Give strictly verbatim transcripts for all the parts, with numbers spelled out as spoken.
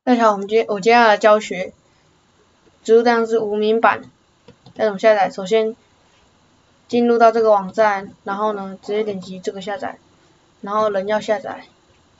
大家好，我们接我接下来教学植物大量是无名版该怎么下载。首先进入到这个网站，然后呢直接点击这个下载，然后人要下载，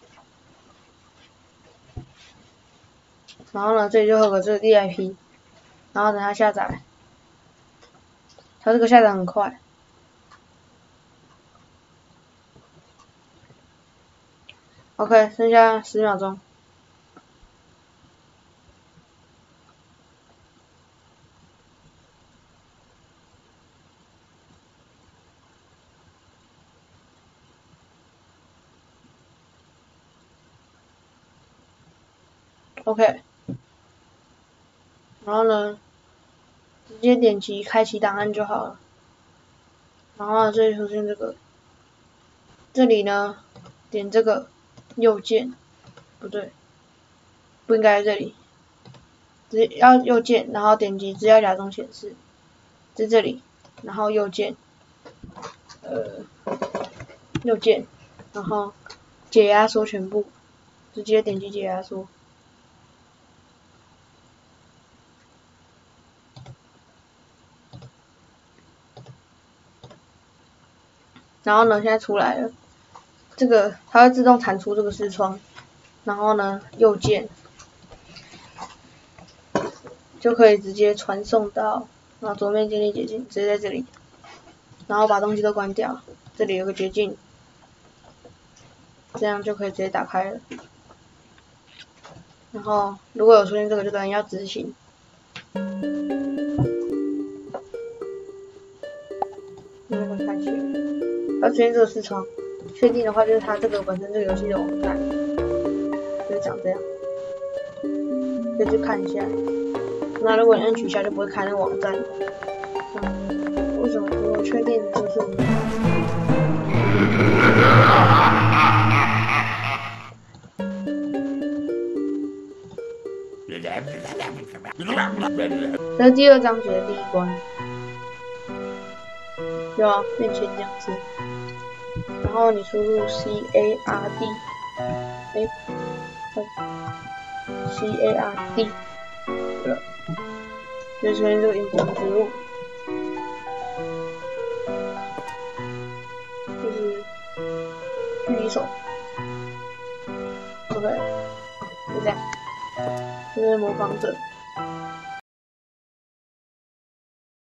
然后呢这里就会有个这个 D I P， 然后等它下载，它这个下载很快。OK， 剩下十秒钟。OK， 然后呢，直接点击开启档案就好了。然后呢这里出现这个，这里呢点这个右键，不对，不应该在这里，只要右键，然后点击资料夹中显示，在这里，然后右键，呃，右键，然后解压缩全部，直接点击解压缩。然后呢，现在出来了，这个它会自动弹出这个视窗，然后呢，右键就可以直接传送到，然后桌面建立捷径，直接在这里，然后把东西都关掉，这里有个捷径，这样就可以直接打开了。然后如果有出现这个，就等于要执行。那个开启了。要出现这个视窗，确定的话就是它这个本身这个游戏的网站，就是长这样，可以去看一下。那如果你按取消，就不会开那个网站。嗯，为什么？我确定的就是你。这是第二章节的第一关，就要面前这样子。然后你输入 C A R D， 哎，看 C A R D， 对了，就出现这个引擎植物，就是狙击手 ，OK，就这样，这是模仿者。